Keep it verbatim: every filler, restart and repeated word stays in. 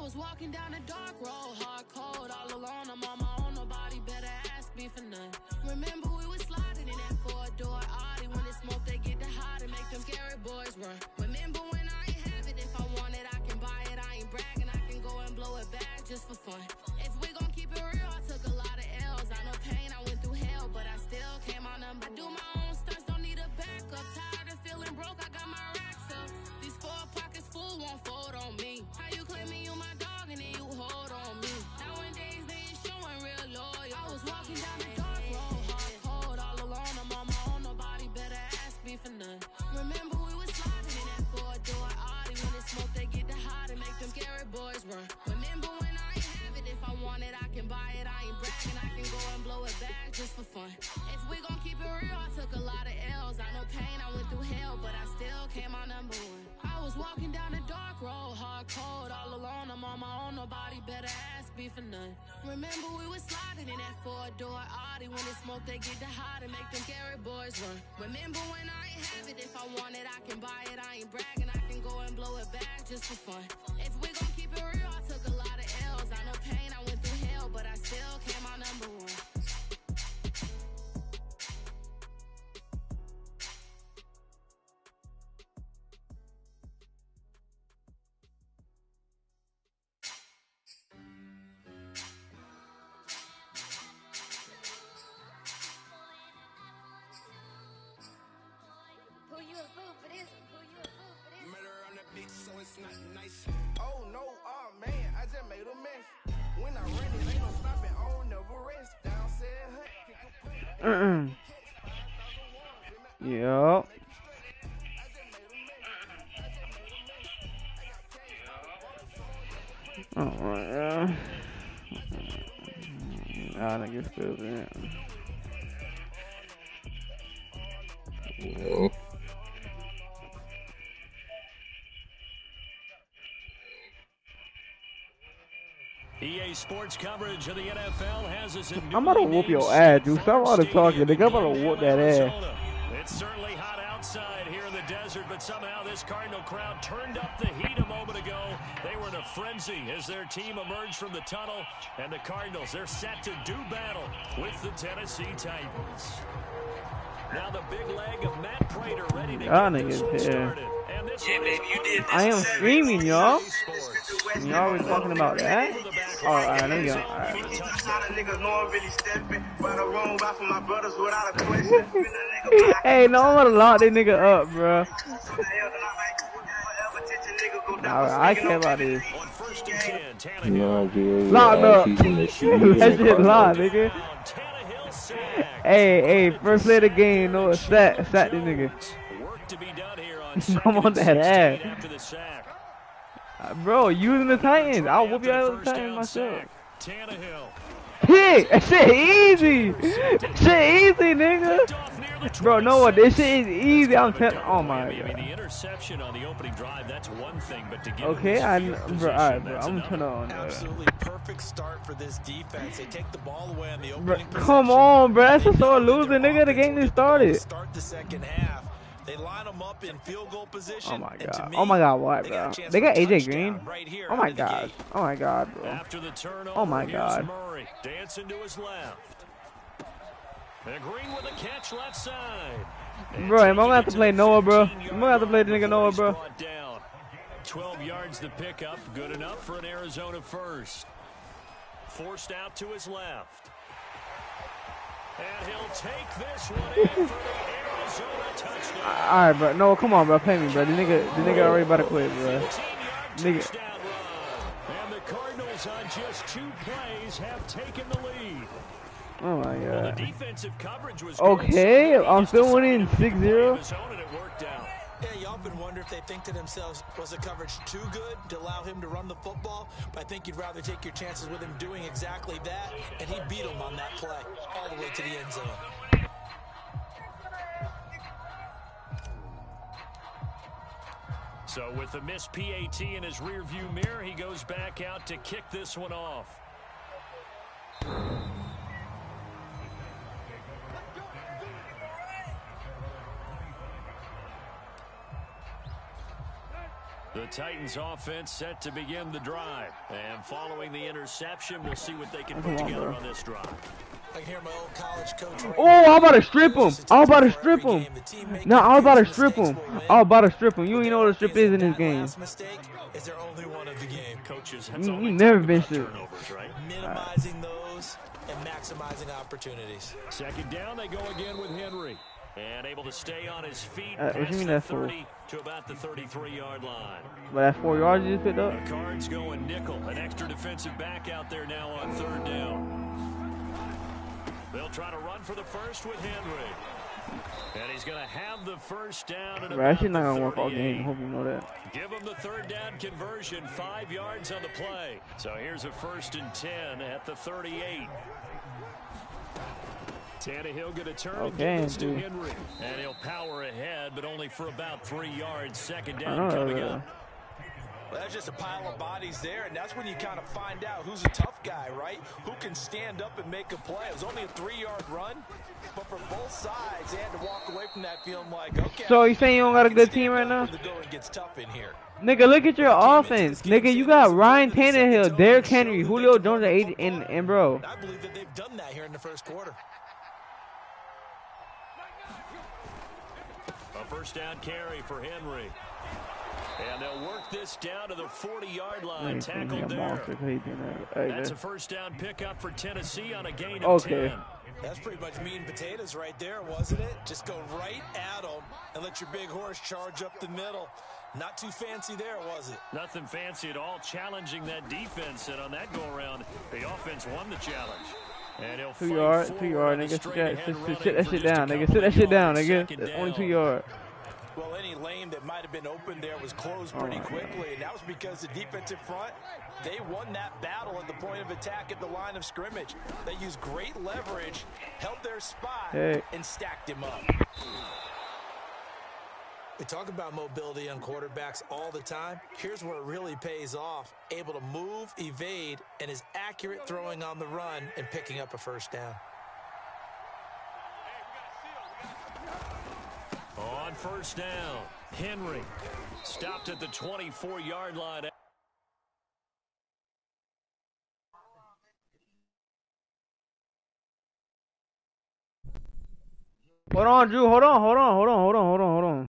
was walking down a dark road, hard cold, all alone. I'm on my own, nobody better ask me for none. Remember we was sliding in that four-door Audi. When it's smoke, they get the hot and make them scary boys run. Remember when I ain't have it, if I want it, I can buy it. I ain't bragging, I can go and blow it back just for fun. If we gon' keep it real, I took a lot of L's. I know pain, I went through hell, but I still came out number. I do my own stunts, don't need a backup. Tired of feeling broke, I got my racks up. These four pockets full won't fold on me. How you claiming you my dog and then you hold on me? Nowadays they ain't showing real loyal. I was walking down the dark road, hard cold, all alone. I'm on my own, nobody better ask me for none. Remember we was sliding in that four-door Audi. When it's smoke, they get the hot and make them scary boys run. Remember when I ain't have it, if I want it, I can buy it. I ain't bragging, I can go and blow it back just for fun. If we gon' keep it real, I took a lot of L's. I know pain, I went through hell, but I still came out number one. I was walking down a dark road, hard cold, all alone. I'm on my own, nobody better ask me for none. Remember we was sliding in that four-door Audi. When it's smoke, they get the hot and make them scary boys run. Remember when I ain't have it, if I want it, I can buy it. I ain't bragging, I can go and blow it back just for fun. If we gon' keep it real, I took a lot of L's. I know pain, I went through hell, but I still came out number one. Oh no, oh man, I just made a mess. When I run it, ain't no stopping, on never rest. Down said hunt, Mm-mm. Yup. Oh my god. Ah, nigga stupid. Yo. E A Sports coverage of the N F L has us in I'm about to whoop your ass, dude. Stop all the talking. Nigga, I'm about to whoop that ass. It's certainly hot outside here in the desert, but somehow this Cardinal crowd turned up the heat a moment ago. They were in a frenzy as their team emerged from the tunnel, and the Cardinals, they're set to do battle with the Tennessee Titans. Now the big leg of Matt Prater ready to Y'all get this one niggas started. here. And this Yeah, one baby, you did this. I am streaming, y'all. Sports. Y'all was talking about that? Oh, alright, let me go. Alright. Hey, no, I'm gonna lock this nigga up, bro. Nah, I care about this. Nah, dude. Locked up. He's in the That shit locked, nigga. Hey, hey, first play of the game, no, sack, sack this nigga. I'm on that ass. Uh, bro, using the Titans. I'll whoop you out of the Titans myself. Pick! That shit easy! That shit easy, nigga! Bro, no what? This shit is easy. I'm telling. Oh my god. The interception on the opening drive, that's one thing, but to get Okay, I bro, alright, bro. I'm gonna turn it on. Absolutely perfect start for this defense. They take the ball away on the Bro, opening come on, bro. That's a sore loser, nigga. The game just started. Start the second half. They line them up in field goal position. Oh my god. Oh my god, what, bro? They got A J Green. Oh my god. Oh my god, bro. After the turnover, oh my god. Murray dancing to his left. And Green with a catch left side. Bro, am I gonna have to play Noah, bro? I'm gonna have to play the nigga Noah, bro. twelve yards to pick up. Good enough for an Arizona first. Forced out to his left. And he'll take this one in for the Arizona touchdown. Alright, bro. No, come on, bro. Pay me, bro. The nigga, the nigga already about to quit, bro. Nigga. And the Cardinals on just two plays have taken the lead. Oh my god. Well, the defensive coverage was okay, I'm still winning six zero. Yeah, you often wonder if they think to themselves, was the coverage too good to allow him to run the football? But I think you'd rather take your chances with him doing exactly that, and he beat him on that play all the way to the end zone. So with the missed P A T in his rearview mirror, he goes back out to kick this one off. The Titans offense set to begin the drive. And following the interception, we'll see what they can put together on this drive. I can hear my old college coach right Oh, I'm about to strip him. I'm about to strip him. No, I'm about to strip him. I'm about to strip him. You ain't know what a strip is in this game. Mistake is their only one of the game. Coaches, You, you never been stripped. turnovers, right? Minimizing those and maximizing opportunities. Second down, they go again with Henry. And able to stay on his feet Uh, what you past mean the that's for? thirty to about the thirty-three-yard line. But that's four yards you just picked up? The Cards going nickel. An extra defensive back out there now on third down. They'll try to run for the first with Henry. And he's going to have the first down at Bro, that about shit not the gonna work all thirty-eight. game. Hope you know that. Give him the third down conversion, five yards on the play. So here's a first and ten at the thirty-eight. Tannehill going to turn Okay, and give this to dude. Henry. And he'll power ahead, but only for about three yards. Second I down know coming that. up. Well, that's just a pile of bodies there, and that's when you kind of find out who's a tough guy, right? Who can stand up and make a play. It was only a three-yard run, but for both sides, they had to walk away from that feeling like, okay. So you saying you don't got a I can good stand team right up now? when the going gets tough in here. Nigga, look at your offense. Nigga, you got Ryan Tannehill, Derrick Henry, Julio Jones, and, and, and bro. I believe that they've done that here in the first quarter. A first down carry for Henry. And they'll work this down to the forty-yard line. Tackled there. That's a first down pickup for Tennessee on a gain of Okay. ten. That's pretty much meat and potatoes right there, wasn't it? Just go right at them and let your big horse charge up the middle. Not too fancy there, was it? Nothing fancy at all, challenging that defense. And on that go-around, the offense won the challenge. And he'll Two fight yard, forward two yard, on the nigga. Sit straight-ahead that, sit, running sit, sit that for shit just a down, nigga. couple Sit that of shit down, yards. nigga. Second That's only down. two yards. Well, any lane that might have been open there was closed pretty quickly, and that was because the defensive front, they won that battle at the point of attack at the line of scrimmage. They used great leverage, held their spot, Hey. and stacked him up. We talk about mobility on quarterbacks all the time. Here's where it really pays off. Able to move, evade, and is accurate throwing on the run and picking up a first down. On first down, Henry stopped at the twenty-four-yard line. Hold on, Drew. Hold on, hold on, hold on, hold on, hold on, hold on.